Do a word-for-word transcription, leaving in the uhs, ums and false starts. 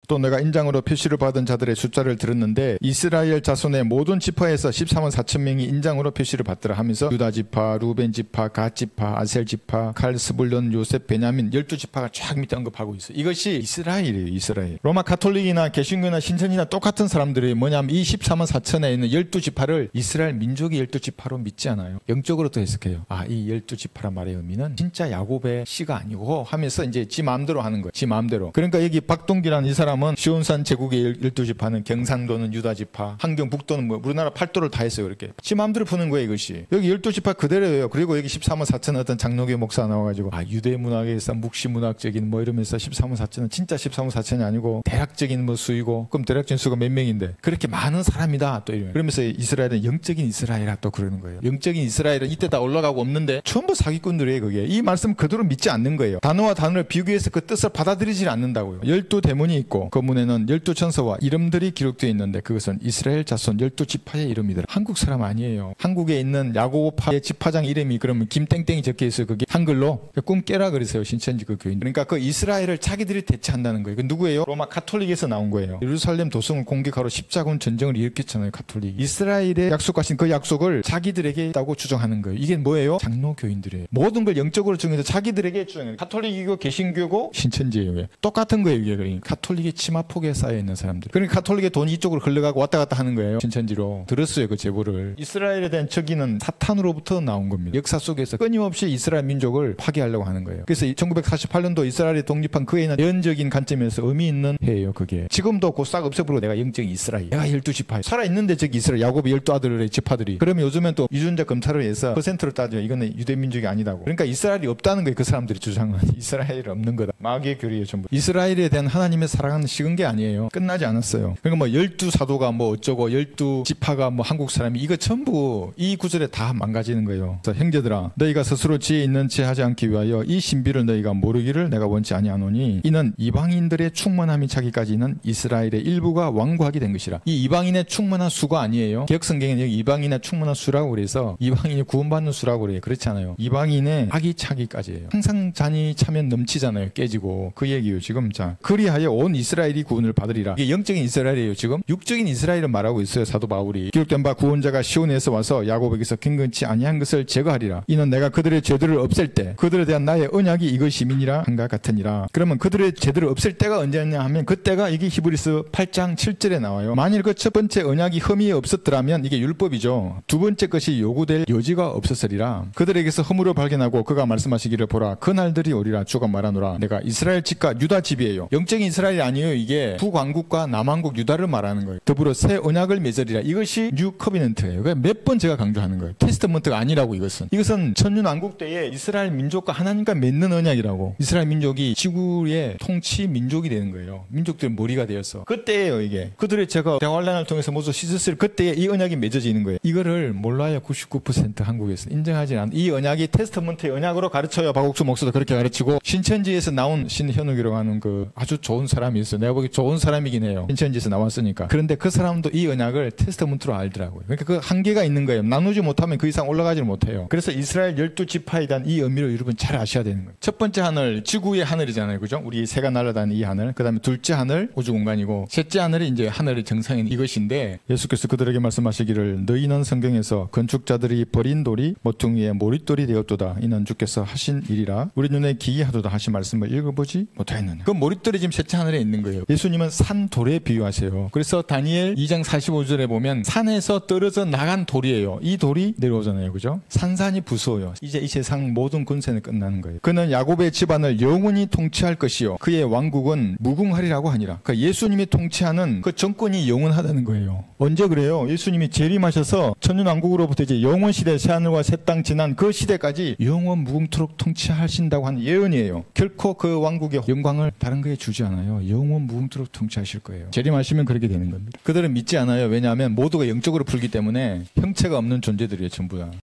또 내가 인장으로 표시를 받은 자들의 숫자를 들었는데 이스라엘 자손의 모든 지파에서 십사만 사천 명이 인장으로 표시를 받더라 하면서 유다 지파, 루벤 지파, 갓 지파, 아셀 지파, 칼, 스불론, 요셉, 베냐민 열두 지파가 쫙 밑에 언급하고 있어요. 이것이 이스라엘이에요. 이스라엘. 로마 가톨릭이나 개신교나 신천지나 똑같은 사람들이 뭐냐면 이 십사만 사천에 있는 열두 지파를 이스라엘 민족의 열두 지파로 믿지 않아요. 영적으로 또 해석해요. 아, 이 열두 지파란 말의 의미는 진짜 야곱의 씨가 아니고 하면서 이제 지 마음대로 하는 거예요. 지 마음대로. 그러니까 여기 박동기라는 이 사람은 시온산 제국의 열두 지파는 경상도는 유다 지파, 한경 북도는 뭐 우리나라 팔도를 다 했어요. 이렇게. 지 마음대로 푸는 거예요. 이것이. 여기 열두 지파 그대로예요. 그리고 여기 십사만 사천 어떤 장로교 목사 나와가지고 아, 유대 문학에서 묵시문학적인 뭐 이러면서 십사만 사천은 진짜 십사만 사천이 아니고 대략적인 뭐 수이고 그럼 대략적인 수가 몇 명인데 그렇게 많은 사람이다 또 이러면 그러면서 이스라엘은 영적인 이스라엘이라 또 그러는 거예요. 영적인 이스라엘은 이때 다 올라가고 없는데 전부 사기꾼들이에요. 그게 이 말씀 그대로 믿지 않는 거예요. 단어와 단어를 비교해서 그 뜻을 받아들이질 않는다고요. 열두 대문이 있고 그 문에는 열두 천사와 이름들이 기록되어 있는데 그것은 이스라엘 자손 열두 지파의 이름이더라. 한국 사람 아니에요. 한국에 있는 야고보파의 지파장 이름이 그러면 김땡땡이 적혀 있어요. 그게 한글로 꿈 깨라 그러세요. 신천지 그 교인. 그러니까 그 이스라엘을 자기들이 대체한다는 거예요. 그 누구예요? 로마 가톨릭에서 나온 거예요. 예루살렘 도성을 공격하러 십자군 전쟁을 일으켰잖아요. 가톨릭. 이스라엘의 약속하신 그 약속을 자기들에게 있다고 주장하는 거예요. 이게 뭐예요? 장로 교인들이에요. 모든 걸 영적으로 주장해서 자기들에게 주장해요. 가톨릭이고 개신교고 신천지예요. 똑같은 거예요. 이게 그러니까 가톨릭의 치마폭에 쌓여 있는 사람들. 그러니까 가톨릭의 돈이 이쪽으로 흘러가고 왔다 갔다 하는 거예요. 신천지로. 들었어요. 그 제보를. 이스라엘에 대한 적이는 사탄으로부터 나온 겁니다. 역사 속에서 끊임없이 이스라엘 민족을 파괴하려고 하는 거예요. 그래서 천구백사십팔 년도 이스라엘이 독립한 그 해는 예언적인 관점에서 의미 있는 해예요. 그게. 지금도 그 싹 없애버리고 내가 영적인 이스라엘. 내가 열두 지파. 살아있는데 저기 이스라엘 야곱의 열두 아들의 지파들이. 그러면 요즘엔 또 유전자 검사를 해서 퍼센트로 따지면 이거는 유대 민족이 아니다고. 그러니까 이스라엘이 없다는 거예요. 그 사람들이 주장은. 이스라엘이 없는 거다. 마귀의 교리예요. 전부. 이스라엘에 대한 하나님의 사랑은 식은 게 아니에요. 끝나지 않았어요. 그러니까 뭐 열두 사도가 뭐 어쩌고 열두 지파가 뭐 한국 사람이 이거 전부 이 구절에 다 망가지는 거예요. 그래서 형제들아 너희가 스스로 지혜 있는 채 하지 않기 위하여 이 신비를 너희가 모르기를 내가 원치 아니하노니 이는 이방인들의 충만함이 차기까지는 이스라엘의 일부가 완고하게 된 것이라. 이 이방인의 충만한 수가 아니에요. 개혁성경에는 여기 이방인의 충만한 수라고 그래서 이방인이 구원받는 수라고 그래요. 그렇지 않아요. 이방인의 악이 차기까지예요. 항상 잔이 차면 넘치잖아요. 깨지고. 그 얘기예요. 지금 자 그리하여 온 이스라엘이 구원을 받으리라. 이게 영적인 이스라엘이에요. 지금 육적인 이스라엘을 말하고 있어요. 사도 바울이. 기록된 바 구원자가 시온에서 와서 야곱에게서 경건치 아니한 것을 제거하리라. 이는 내가 그들의 죄들을 없앨 때 그들에 대한 나의 언약이 이것이민이라 한가 같으니라. 그러면 그들의 죄들을 없앨 때가 언제냐 하면 그때가 이게 히브리서 팔 장 칠 절에 나와요. 만일 그 첫 번째 언약이 흠이 없었더라면 이게 율법이죠. 두 번째 것이 요구될 여지가 없었으리라. 그들에게서 흠으로 발견하고 그가 말씀하시기를 보라. 그날들이 오리라. 주가 말하노라. 내가 이스라엘 집과 유다 집이에요. 영적인 이스라엘이 아니에요. 이게 북왕국과 남왕국 유다를 말하는 거예요. 더불어 새 언약을 맺으리라. 이것이 뉴 커비넌트예요. 그러니까 몇 번 제가 강조하는 거예요. 테스트먼트가 아니라고 이것은. 이것은 천년왕국 때에 이스라엘 민족과 하나님과 맺는 언약이라고. 이스라엘 민족이 지구의 통치 민족이 되는 거예요. 민족들의 머리가 되어서. 그때예요 이게. 그들의 제가 대환란을 통해서 모두 씻었을 그때에 이 언약이 맺어지는 거예요. 이거를 몰라요. 구십구 퍼센트 한국에서. 인정하지 않는. 이 언약이 테스트먼트의 언약으로 가르쳐요. 박옥수 목사도 그렇게 가르치고 신천지에서 나온 신현욱이라고 하는 그 아주 좋은 사람이 있어요. 내가 보기 좋은 사람이긴 해요. 신천지에서 나왔으니까. 그런데 그 사람도 이 언약을 테스트먼트로 알더라고요. 그러니까 그 한계가 있는 거예요. 나누지 못하면 그 이상 올라가지 못해요. 그래서 이스라엘 열두 지파에 대한 이 의미를 여러분 잘 아셔야 되는 거예요. 첫 번째 하늘, 지구의 하늘이잖아요. 그죠? 우리 새가 날아다니는 이 하늘. 그 다음에 둘째 하늘, 우주 공간이고 셋째 하늘이 이제 하늘의 정상인 이것인데 예수께서 그들에게 말씀하시기를 너희는 성경에서 건축자들이 버린 돌이 모퉁이의 모릿돌이 되었도다. 이는 주께서 하신 일이라 우리 눈에 기이하도다 하신 말씀을 읽어보지 못하였느냐. 그 모릿돌이 지금 셋째 하늘에 있는 거예요. 예수님은 산돌에 비유하세요. 그래서 다니엘 이 장 사십오 절에 보면 산에서 떨어져 나간 돌이에요. 이 돌이 내려오잖아요. 그죠? 산산이 부수어요. 이제 이 세상 모든 군세는 끝나는 거예요. 그는 야곱의 집안을 영원히 통치할 것이요 그의 왕국은 무궁하리라고 하니라. 그러니까 예수님이 통치하는 그 정권이 영원하다는 거예요. 언제 그래요? 예수님이 재림하셔서 천년왕국으로부터 이제 영원시대 새하늘과 새 땅 지난 그 시대까지 영원 무궁토록 통치하신다고 하는 예언이에요. 결코 그 왕국의 영광을 다른 거에 주지 않아요. 영원 무궁토록 통치하실 거예요. 재림하시면 그렇게 되는 겁니다. 그들은 믿지 않아요. 왜냐하면 모두가 영적으로 풀기 때문에 형체가 없는 존재들이에요. 전부 다.